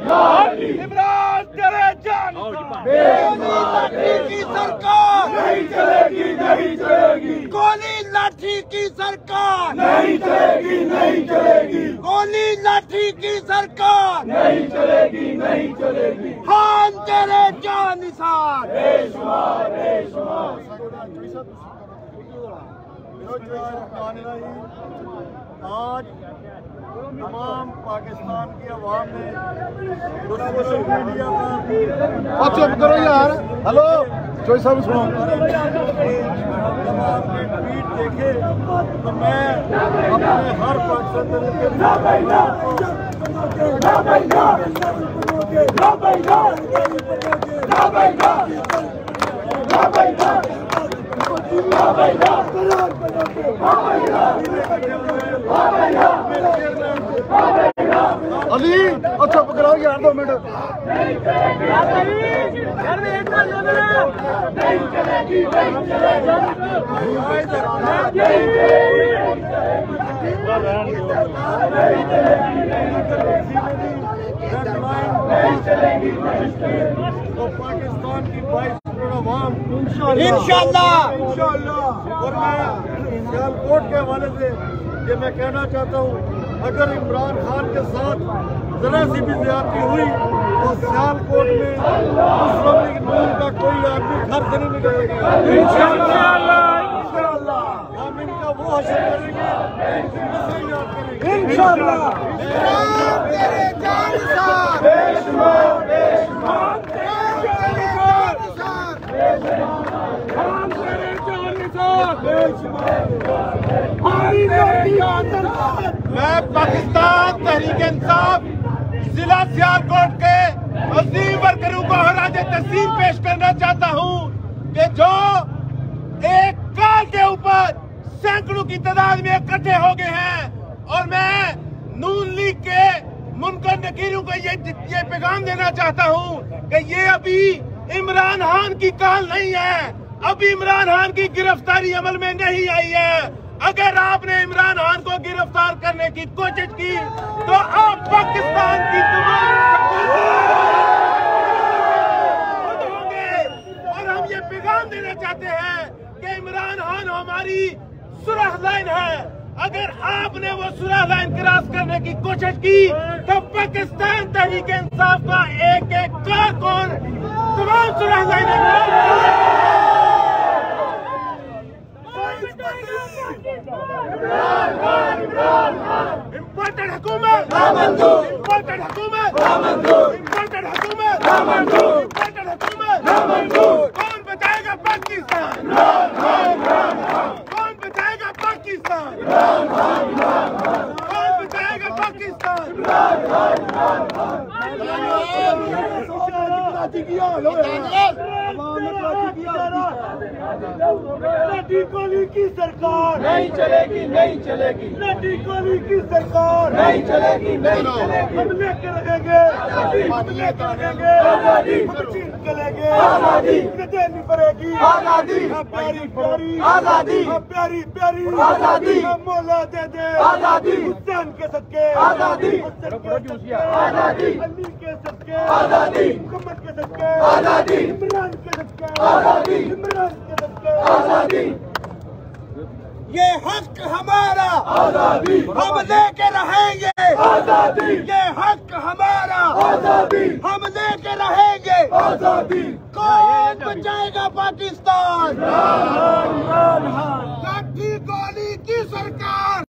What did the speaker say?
इमरान तेरे जान लाठी की सरकार नहीं चलेगी, नहीं चलेगी। गोली लाठी की सरकार नहीं चलेगी, नहीं चलेगी। गोली लाठी की सरकार नहीं चलेगी, नहीं चलेगी। खान तेरे जान निसार बेशुमार बेशुमार। आज तमाम पाकिस्तान की आवाम ने सोशल मीडिया पर चुप करो यार। हेलो चोई साहब सुनो। जब आपने ट्वीट देखे तो मैं अपने हर पाकिस्तानी के अली चुप कराओ यार 2 मिनट। तो पाकिस्तान की 22 करोड़ अवाम इंशाअल्लाह। और मैं सियालकोट के हवाले से ये मैं कहना चाहता हूँ, अगर इमरान खान के साथ जरा सी भी ज्यादती हुई तो सियालकोट में मुस्लिम लीग नून का कोई आदमी घर से नहीं निकलेगा। हम इनका वो हशर करेंगे, इनसे याद करेंगे इंशाअल्लाह। मैं पाकिस्तान तहरीक इंसाफ जिला सियालकोट के अजीम वर्करों को खराज तहसीन पेश करना चाहता हूँ कि जो एक कार के ऊपर सैकड़ों की तादाद में इकट्ठे हो गए हैं, और मैं नून लीग के मुनकर नकीरों को ये पैगाम देना चाहता हूँ कि ये अभी इमरान खान की काल नहीं है, अभी इमरान खान की गिरफ्तारी अमल में नहीं आई है। अगर आपने इमरान खान को गिरफ्तार करने की कोशिश की तो आप पाकिस्तान की होंगे। और हम ये पैगाम देना चाहते हैं कि इमरान खान हमारी सुरह लाइन है, अगर आपने वो सुरह लाइन क्रॉस करने की कोशिश की तो पाकिस्तान तहरीक इंसाफ का एक एक कारकुन तमाम सुरह लाइन इम्पोर्टेड हुकूमत इम्पोर्टेड हुकूमत इम्पोर्टेड हुकूमत इम्पोर्टेड हुकूमत। कौन बचाएगा पाकिस्तान? कौन बचाएगा पाकिस्तान? कौन बचाएगा पाकिस्तान? लाठी गोली की सरकार नहीं चलेगी, नहीं चलेगी। लाठी गोली की सरकार नहीं चलेगी, नहीं चलेगी। हम लेकर रहेंगे, हम लेकर रहेंगे, हम चीन चलेंगे, आजादी देनी पड़ेगी, आजादी प्यारी प्यारी आजादी प्यारी प्यारी आजादी मौला दे दे आजादी हुसैन के सदके आजादी आजादी अली के सदके आजादी मुहम्मद के सदके आजादी इमरान के सदके आजादी इमरान के सदके आजादी। ये हक हमारा आजादी हम लेके रहेंगे, आजादी ये हक हमारा आजादी हम लेके रहेंगे। आजादी। कौन बचाएगा पाकिस्तान?